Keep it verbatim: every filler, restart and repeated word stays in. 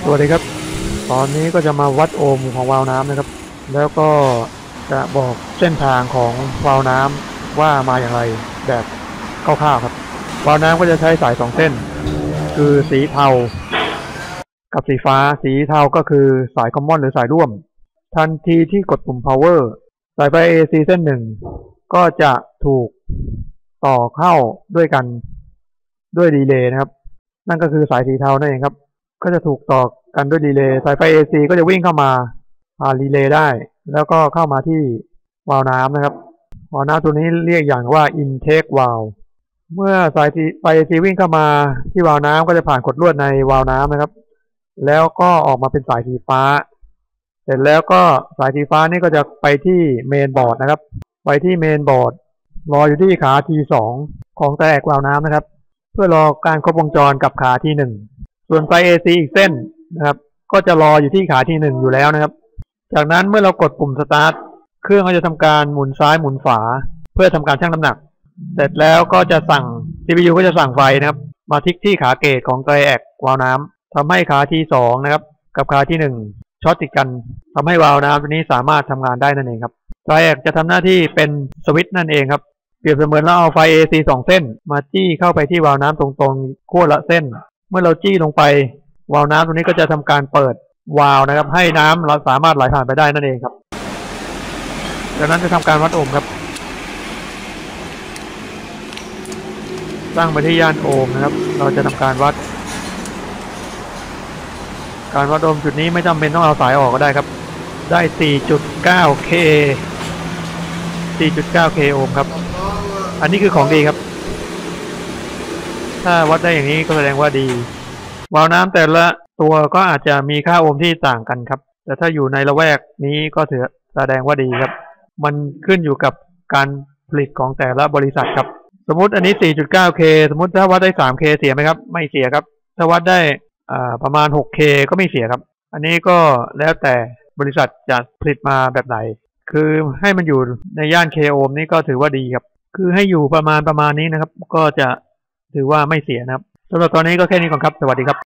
สวัสดีครับตอนนี้ก็จะมาวัดโอห์มของวาล์วน้ำนะครับแล้วก็จะบอกเส้นทางของวาล์วน้ำว่ามาอย่างไรแบบคร่าวๆครับวาล์วน้ำก็จะใช้สายสองเส้นคือสีเทากับสีฟ้าสีเทาก็คือสายคอมมอนหรือสายร่วมทันทีที่กดปุ่ม power สายไฟ เอ ซี เส้นหนึ่งก็จะถูกต่อเข้าด้วยกันด้วยรีเลย์นะครับนั่นก็คือสายสีเทานั่นเองครับก็จะถูกต่อกันด้วยรีเลย์สายไฟ เอ ซี ก็จะวิ่งเข้ามาผ่านรีเลย์ได้แล้วก็เข้ามาที่วาล์วน้ำนะครับวาล์วน้ำตัวนี้เรียกอย่างว่า intake valve เมื่อสายไฟ เอ ซี วิ่งเข้ามาที่วาล์วน้ำก็จะผ่านขดลวดในวาล์วน้ำนะครับแล้วก็ออกมาเป็นสายสีฟ้าเสร็จแล้วก็สายสีฟ้านี่ก็จะไปที่เมนบอร์ดนะครับไปที่เมนบอร์ดรออยู่ที่ขา ที สอง ของแตกวาล์วน้ำนะครับเพื่อรอการครบวงจรกับขา ที หนึ่ง ส่วนไฟ เอ ซี อีกเส้นนะครับก็จะรออยู่ที่ขา ที หนึ่ง อยู่แล้วนะครับจากนั้นเมื่อเรากดปุ่มสตาร์ทเครื่องก็จะทำการหมุนซ้ายหมุนขวาเพื่อทำการชั่งน้ำหนักเสร็จแล้วก็จะสั่ง ซี พี ยู ก็จะสั่งไฟนะครับมาทิกที่ขาเกจของไตรแอควาล์วน้ำทำให้ขา ที สอง นะครับกับขา ที หนึ่ง ช็อตติดกันทำให้วาล์วน้ำตัวนี้สามารถทำงานได้นั่นเองครับไตรแอกจะทำหน้าที่เป็นสวิตช์นั่นเองครับเปรียบเสมือนเราเอาไฟ เอ ซี สองเส้นมาจี้เข้าไปที่วาล์วน้ำตรงๆขั้วละเส้นเมื่อเราจี้ลงไปวาล์วน้ำตรงนี้ก็จะทำการเปิดวาล์วนะครับให้น้ำเราสามารถไหลผ่านไปได้นั่นเองครับจากนั้นจะทำการวัดโอห์มครับตั้งไปที่ย่านโอห์มนะครับเราจะทำการวัดการวัดโอห์มจุดนี้ไม่จำเป็นต้องเอาสายออกก็ได้ครับได้ สี่จุดเก้า เค สี่จุดเก้า เค โอห์มครับอันนี้คือของดีครับถ้าวัดได้อย่างนี้ก็แสดงว่าดีวาล์วน้ำแต่ละตัวก็อาจจะมีค่าโอห์มที่ต่างกันครับแต่ถ้าอยู่ในละแวกนี้ก็ถือแสดงว่าดีครับมันขึ้นอยู่กับการผลิตของแต่ละบริษัทครับสมมุติอันนี้ สี่จุดเก้า เค สมมุติถ้าวัดได้ สาม เค เสียไหมครับไม่เสียครับถ้าวัดได้อ่าประมาณ หก เค ก็ไม่เสียครับอันนี้ก็แล้วแต่บริษัทจะผลิตมาแบบไหนคือให้มันอยู่ในย่าน K โอห์มนี่ก็ถือว่าดีครับคือให้อยู่ประมาณประมาณนี้นะครับก็จะถือว่าไม่เสียนะครับสำหรับตอนนี้ก็แค่นี้ก่อนครับสวัสดีครับ